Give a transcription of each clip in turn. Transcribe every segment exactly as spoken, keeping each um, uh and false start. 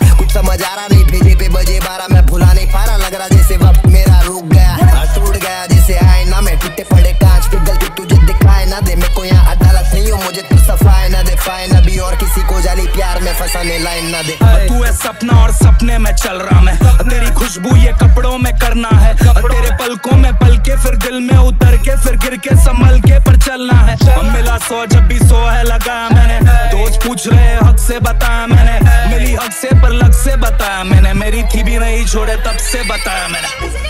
कुछ समझ आ रहा नहीं, भेजे पे बजे बारह, मैं भुला नहीं पा रहा, लग रहा जैसे वक्त मेरा रुक गया, टूट गया जैसे आईना में टूटे पड़े कांच पे, गलती तुझे दिखाए ना दे, मेरे को यहाँ अदालत नहीं हो, मुझे तू सफाई ना दे, फाइन अभी और किसी को जाली प्यार में फंसाने लाइन ना दे। तू है सपना और सपने में चल रहा मैं, तेरी खुशबू ये कपड़ों में करना है, तेरे पलकों में पल के फिर दिल में उतर के फिर गिर के संभल के पर चलना है। मिला सौ जब भी सौ है लगाया मैंने, दोस्त पूछ रहे हक से बताया मैंने, मिली हक से पर लग से बताया मैंने, मेरी थी भी नहीं छोड़े तब से बताया मैंने।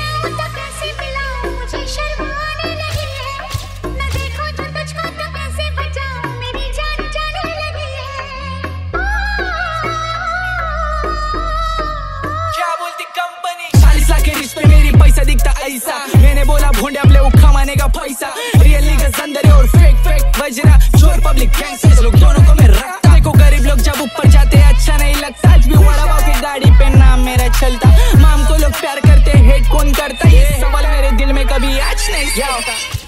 मेरी पैसा दिखता ऐसा, मैंने बोला भूंडे अपने उखा माने का पैसा, रियल नीगर्स अंदर है और फेक फेक बजरा, चोर पब्लिक गैंगस्टर्स लोग दोनों को मैं रखता, देखो गरीब लोग जब ऊपर जाते अच्छा नहीं लगता, आज भी बड़ा बाप की गाड़ी पे नाम मेरा चलता, माम को लोग प्यार करते हेट कौन करता, ये सवाल मेरे दिल में कभी आज नहीं आता।